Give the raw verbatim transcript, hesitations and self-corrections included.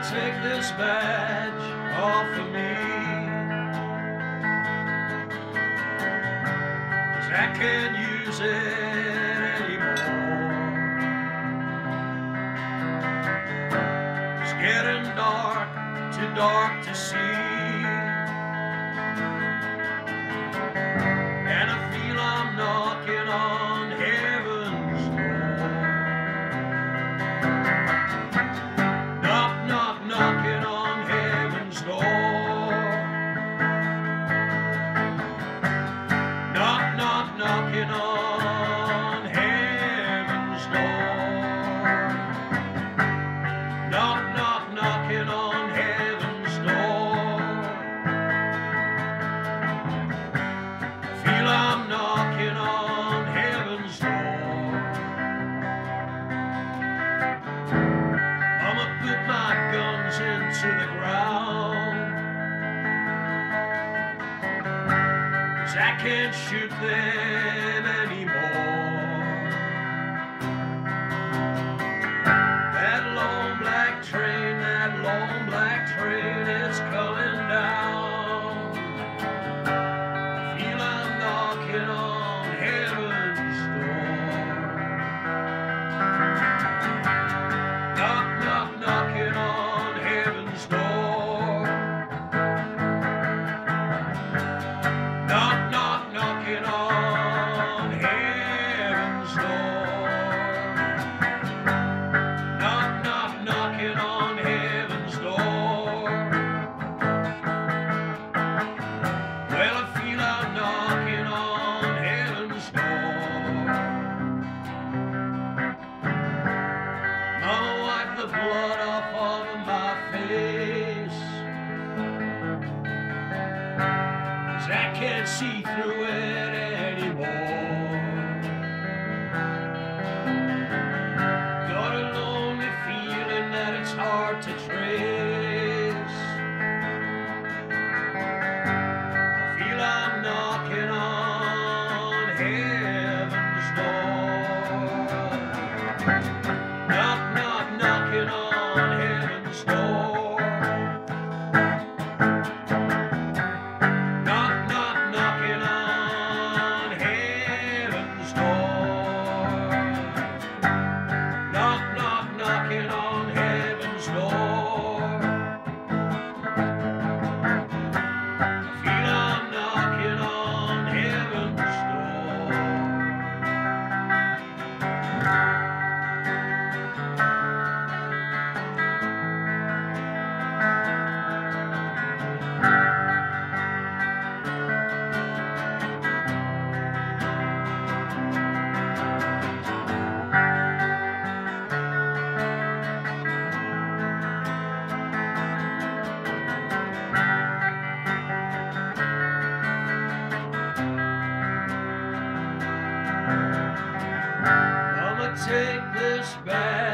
take this badge off of me, 'cause I can't use it anymore. It's getting dark, too dark to see, and I feel I'm knocking on heaven's door. Knock, knock, knocking on heaven's door. Knock, knock, knocking on heaven's door. Knock, knock, knocking on heaven's door. I feel I'm knocking on heaven's door. Mama put my guns into the ground, 'cause I can't shoot them anymore. That long black train, that long black train is coming down. I feel I'm knocking on heaven's door. Knock, knock, knocking on heaven's door. Knock, knock, knocking on heaven's door. Knock, knock, knocking on heaven's door. Well, I feel I'm knocking on heaven's door. Mama, wipe the blood off of my face, 'cause I can't see through it anymore. Got a lonely feeling that it's hard to trace. I feel I'm knocking on heaven's door. Knock, knock, knocking on heaven's door. Knock, knock, knocking on heaven's door. Knock, knock, knocking on heaven's door. I feel I'm knocking on heaven's door. Mama, take this back